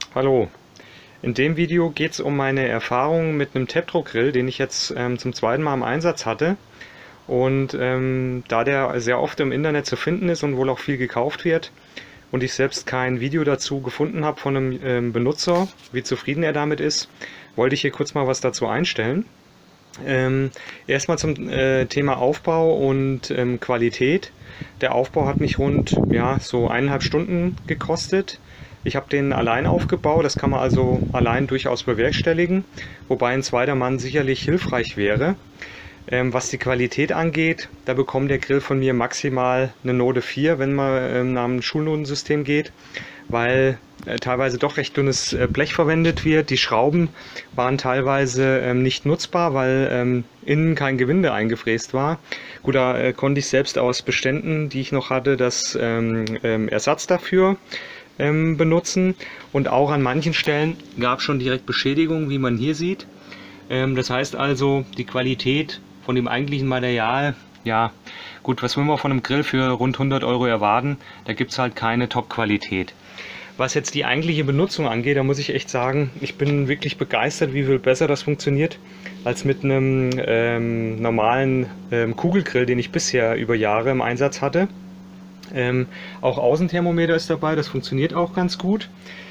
Hallo, in dem Video geht es um meine Erfahrungen mit einem Tapdruck-Grill, den ich jetzt zum zweiten Mal im Einsatz hatte. Und da der sehr oft im Internet zu finden ist und wohl auch viel gekauft wird und ich selbst kein Video dazu gefunden habe von einem Benutzer, wie zufrieden er damit ist, wollte ich hier kurz mal was dazu einstellen. Erstmal zum Thema Aufbau und Qualität. Der Aufbau hat mich rund so 1,5 Stunden gekostet. Ich habe den allein aufgebaut, das kann man also allein durchaus bewerkstelligen, wobei ein zweiter Mann sicherlich hilfreich wäre. Was die Qualität angeht, da bekommt der Grill von mir maximal eine Note 4, wenn man nach einem Schulnotensystem geht, weil teilweise doch recht dünnes Blech verwendet wird. Die Schrauben waren teilweise nicht nutzbar, weil innen kein Gewinde eingefräst war. Gut, da konnte ich selbst aus Beständen, die ich noch hatte, das Ersatz dafür benutzen, und auch an manchen Stellen gab es schon direkt Beschädigungen, wie man hier sieht. Das heißt also, die Qualität von dem eigentlichen Material, ja gut, was will man von einem Grill für rund 100 Euro erwarten? Da gibt es halt keine Top-Qualität. Was jetzt die eigentliche Benutzung angeht, da muss ich echt sagen, ich bin wirklich begeistert, wie viel besser das funktioniert als mit einem normalen Kugelgrill, den ich bisher über Jahre im Einsatz hatte. Auch Außenthermometer ist dabei, das funktioniert auch ganz gut.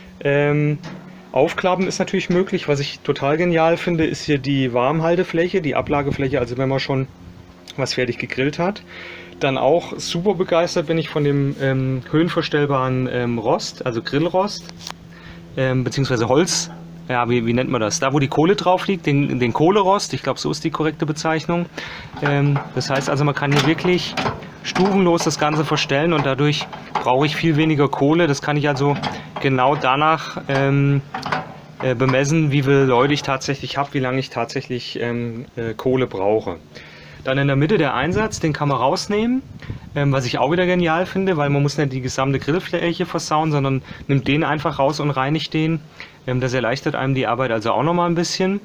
Aufklappen ist natürlich möglich. Was ich total genial finde, ist hier die Warmhaltefläche, die Ablagefläche, also wenn man schon was fertig gegrillt hat. Dann auch super begeistert bin ich von dem höhenverstellbaren Rost, also Grillrost, beziehungsweise Holz. Ja, wie nennt man das? Da, wo die Kohle drauf liegt, den Kohlerost, ich glaube, so ist die korrekte Bezeichnung. Das heißt also, man kann hier wirklich stufenlos das Ganze verstellen und dadurch brauche ich viel weniger Kohle. Das kann ich also genau danach bemessen, wie viele Leute ich tatsächlich habe, wie lange ich tatsächlich Kohle brauche. Dann in der Mitte der Einsatz, den kann man rausnehmen, was ich auch wieder genial finde, weil man muss nicht die gesamte Grillfläche versauen, sondern nimmt den einfach raus und reinigt den. Das erleichtert einem die Arbeit also auch nochmal ein bisschen.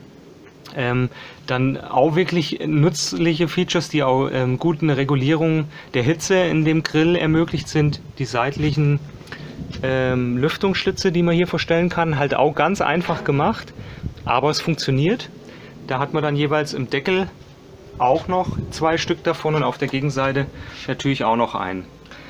Dann auch wirklich nützliche Features, die auch gut eine Regulierung der Hitze in dem Grill ermöglicht sind. Die seitlichen Lüftungsschlitze, die man hier verstellen kann, halt auch ganz einfach gemacht, aber es funktioniert. Da hat man dann jeweils im Deckel auch noch 2 Stück davon und auf der Gegenseite natürlich auch noch einen.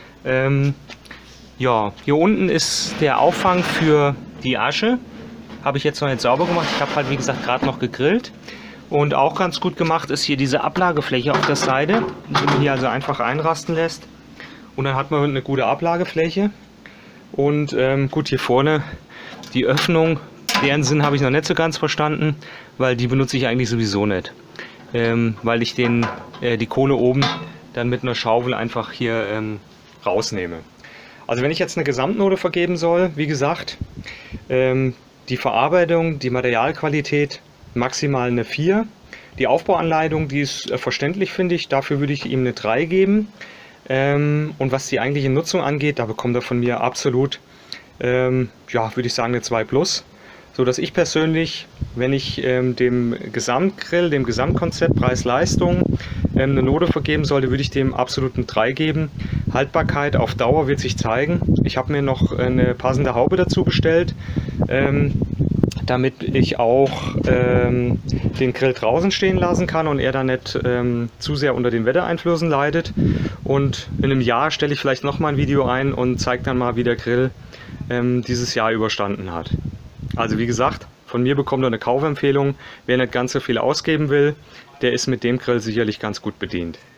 Ja, hier unten ist der Auffang für die Asche. Habe ich jetzt noch nicht sauber gemacht. Ich habe halt, wie gesagt, gerade noch gegrillt. Und auch ganz gut gemacht ist hier diese Ablagefläche auf der Seite, die man hier also einfach einrasten lässt. Und dann hat man eine gute Ablagefläche. Und gut, hier vorne die Öffnung, deren Sinn habe ich noch nicht so ganz verstanden, weil die benutze ich eigentlich sowieso nicht. Weil ich die Kohle oben dann mit einer Schaufel einfach hier rausnehme. Also wenn ich jetzt eine Gesamtnote vergeben soll, wie gesagt, die Verarbeitung, die Materialqualität maximal eine 4. Die Aufbauanleitung, die ist verständlich, finde ich. Dafür würde ich ihm eine 3 geben. Und was die eigentliche Nutzung angeht, da bekommt er von mir absolut, würde ich sagen, eine 2+. So dass ich persönlich, wenn ich dem Gesamtgrill, dem Gesamtkonzept Preis-Leistung eine Note vergeben sollte, würde ich dem absolut eine 3 geben. Haltbarkeit auf Dauer wird sich zeigen. Ich habe mir noch eine passende Haube dazu bestellt, damit ich auch den Grill draußen stehen lassen kann und er dann nicht zu sehr unter den Wettereinflüssen leidet. Und in einem Jahr stelle ich vielleicht noch mal ein Video ein und zeige dann mal, wie der Grill dieses Jahr überstanden hat. Also wie gesagt, von mir bekommt er eine Kaufempfehlung. Wer nicht ganz so viel ausgeben will, der ist mit dem Grill sicherlich ganz gut bedient.